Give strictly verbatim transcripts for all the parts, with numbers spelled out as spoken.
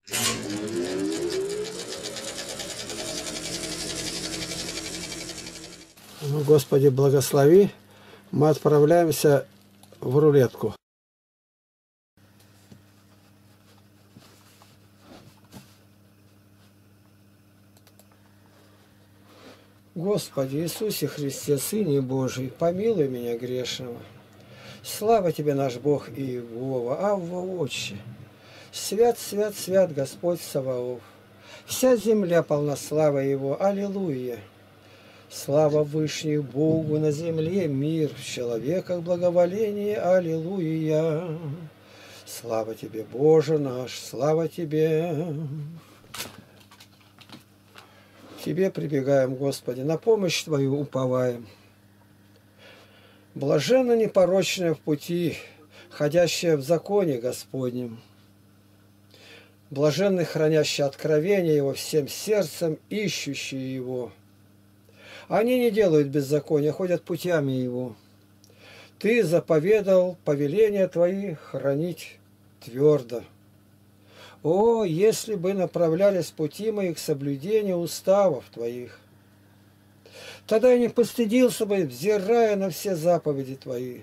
Ну, Господи, благослови. Мы отправляемся в рулетку. Господи Иисусе Христе, Сыне Божий, помилуй меня грешного. Слава Тебе, наш Бог и Иегова, Авва Отче. Свят, свят, свят Господь Саваоф. Вся земля полна славы Его. Аллилуйя. Слава Вышних Богу на земле, мир в человеках благоволение. Аллилуйя. Слава Тебе, Боже наш, слава Тебе. К Тебе прибегаем, Господи, на помощь Твою уповаем. Блаженно непорочная в пути, ходящая в законе Господнем. Блаженны, хранящие откровение Его всем сердцем, ищущие Его. Они не делают беззакония, ходят путями Его. Ты заповедал повеления Твои хранить твердо. О, если бы направлялись пути мои к соблюдению уставов Твоих! Тогда я не постыдился бы, взирая на все заповеди Твои.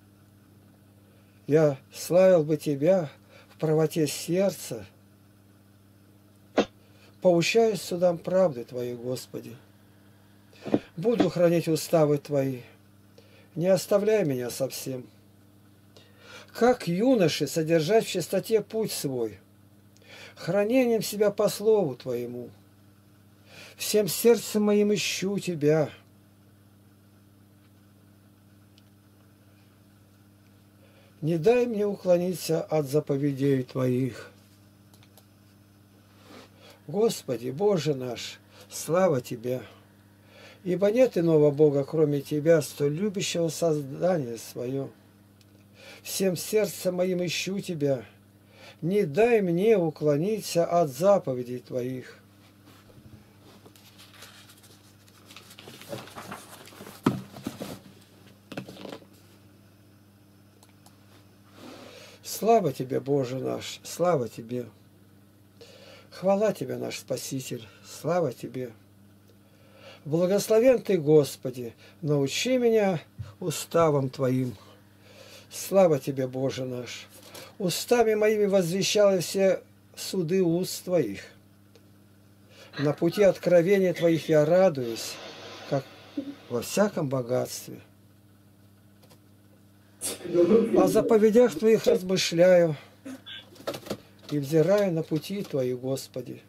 Я славил бы Тебя в правоте сердца, поучаясь судам правды Твоей, Господи. Буду хранить уставы Твои, не оставляй меня совсем. Как юноши содержать в чистоте путь свой, хранением себя по слову Твоему. Всем сердцем моим ищу Тебя. Не дай мне уклониться от заповедей Твоих. Господи, Боже наш, слава Тебе! Ибо нет иного Бога, кроме Тебя, столь любящего создания свое. Всем сердцем моим ищу Тебя. Не дай мне уклониться от заповедей Твоих. Слава Тебе, Боже наш, слава Тебе! Хвала Тебе, наш Спаситель, слава Тебе! Благословен Ты, Господи, научи меня уставам Твоим. Слава Тебе, Боже наш! Устами моими возвещал я все суды уст Твоих. На пути откровения Твоих я радуюсь, как во всяком богатстве. О заповедях Твоих размышляю и взираю на пути Твои, Господи.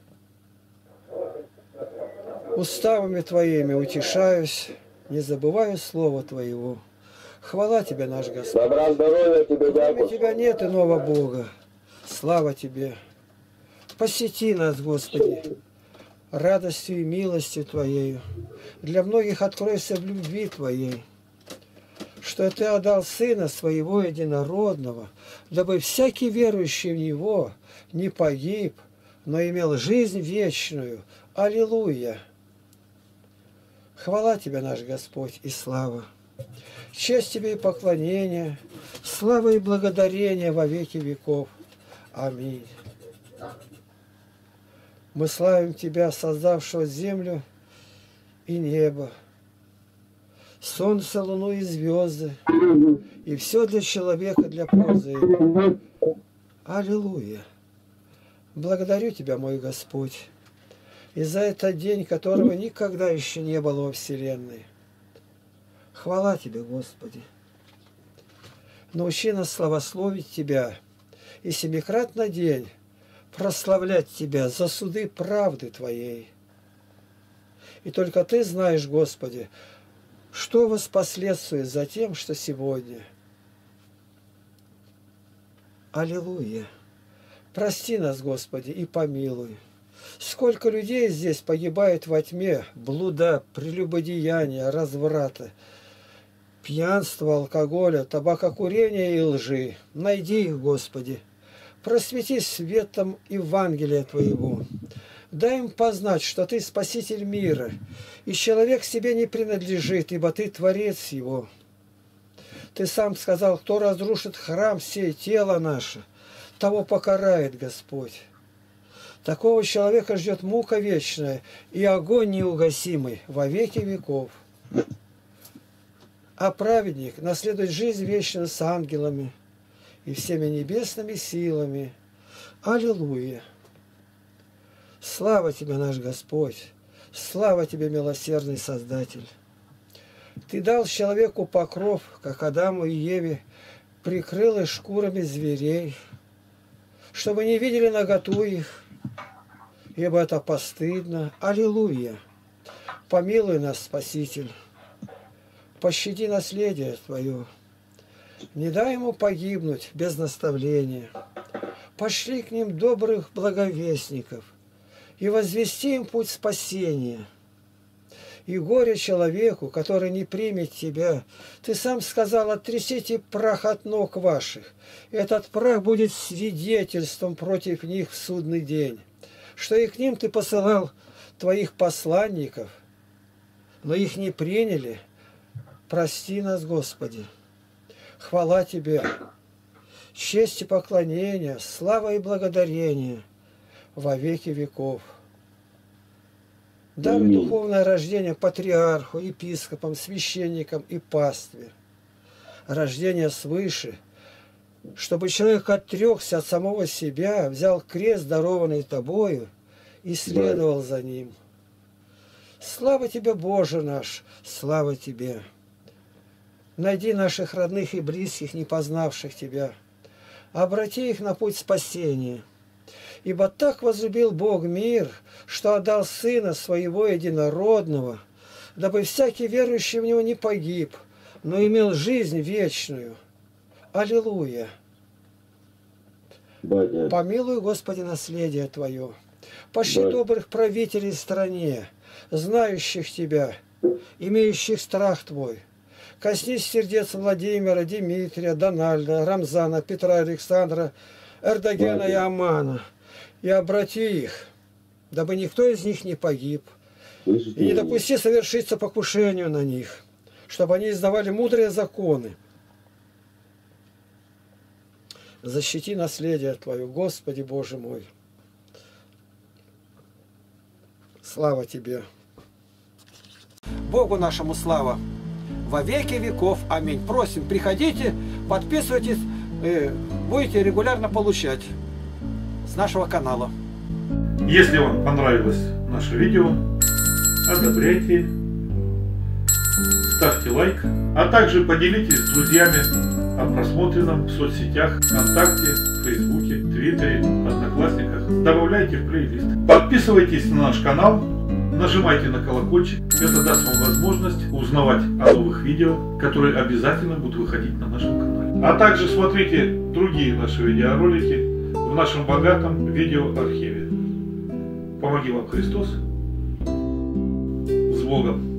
Уставами Твоими утешаюсь, не забываю слова Твоего. Хвала Тебе, наш Господь. Добра здоровья Тебе, Кроме Тебя нет иного Бога. Слава Тебе. Посети нас, Господи, радостью и милостью Твоею. Для многих откройся в любви Твоей, что Ты отдал Сына Своего Единородного, дабы всякий верующий в Него не погиб, но имел жизнь вечную. Аллилуйя! Хвала Тебе, наш Господь, и слава. Честь Тебе и поклонение, слава и благодарение во веки веков. Аминь. Мы славим Тебя, создавшего землю и небо, солнце, луну и звезды, и все для человека, для пользы его. Аллилуйя! Благодарю Тебя, мой Господь, и за этот день, которого никогда еще не было во Вселенной. Хвала Тебе, Господи! Научи нас славословить Тебя и семикратно день прославлять Тебя за суды правды Твоей. И только Ты знаешь, Господи, что воспоследствует за тем, что сегодня. Аллилуйя! Прости нас, Господи, и помилуй. Сколько людей здесь погибает во тьме, блуда, прелюбодеяния, разврата, пьянства, алкоголя, табакокурения и лжи. Найди их, Господи. Просвети светом Евангелия Твоего. Дай им познать, что Ты Спаситель мира, и человек себе не принадлежит, ибо Ты Творец его. Ты сам сказал, кто разрушит храм сей, тело наше, того покарает Господь. Такого человека ждет мука вечная и огонь неугасимый во веки веков. А праведник наследует жизнь вечную с ангелами и всеми небесными силами. Аллилуйя! Слава Тебе, наш Господь! Слава Тебе, милосердный Создатель! Ты дал человеку покров, как Адаму и Еве, прикрыл их шкурами зверей, чтобы не видели наготу их, ибо это постыдно. Аллилуйя! Помилуй нас, Спаситель! Пощади наследие Твое, не дай ему погибнуть без наставления. Пошли к ним добрых благовестников и возвести им путь спасения. И горе человеку, который не примет Тебя. Ты сам сказал, оттрясите прах от ног ваших. Этот прах будет свидетельством против них в судный день, что и к ним Ты посылал Твоих посланников, но их не приняли. Прости нас, Господи. Хвала Тебе, честь и поклонение, слава и благодарение во веки веков. Даруй духовное рождение патриарху, епископам, священникам и пастве. Рождение свыше, чтобы человек отрекся от самого себя, взял крест, дарованный Тобою, и следовал за ним. Слава Тебе, Боже наш, слава Тебе! Найди наших родных и близких, не познавших Тебя. Обрати их на путь спасения. Ибо так возлюбил Бог мир, что отдал Сына Своего Единородного, дабы всякий верующий в Него не погиб, но имел жизнь вечную. Аллилуйя! Батя. Помилуй, Господи, наследие Твое. Пошли Батя. Добрых правителей в стране, знающих Тебя, имеющих страх Твой. Коснись сердец Владимира, Дмитрия, Дональда, Рамзана, Петра, Александра, Эрдогена и Амана, и обрати их, дабы никто из них не погиб, и не допусти совершиться покушению на них, чтобы они издавали мудрые законы. Защити наследие Твое, Господи Боже мой. Слава Тебе. Богу нашему слава. Во веки веков. Аминь. Просим, приходите, подписывайтесь, будете регулярно получать с нашего канала. Если вам понравилось наше видео, одобряйте, ставьте лайк, а также поделитесь с друзьями о просмотренном в соцсетях, ВКонтакте, Фейсбуке, Твиттере, Одноклассниках. Добавляйте в плейлист. Подписывайтесь на наш канал, нажимайте на колокольчик. Это даст вам возможность узнавать о новых видео, которые обязательно будут выходить на нашем канале. А также смотрите другие наши видеоролики в нашем богатом видеоархиве. Помоги вам Христос. С Богом!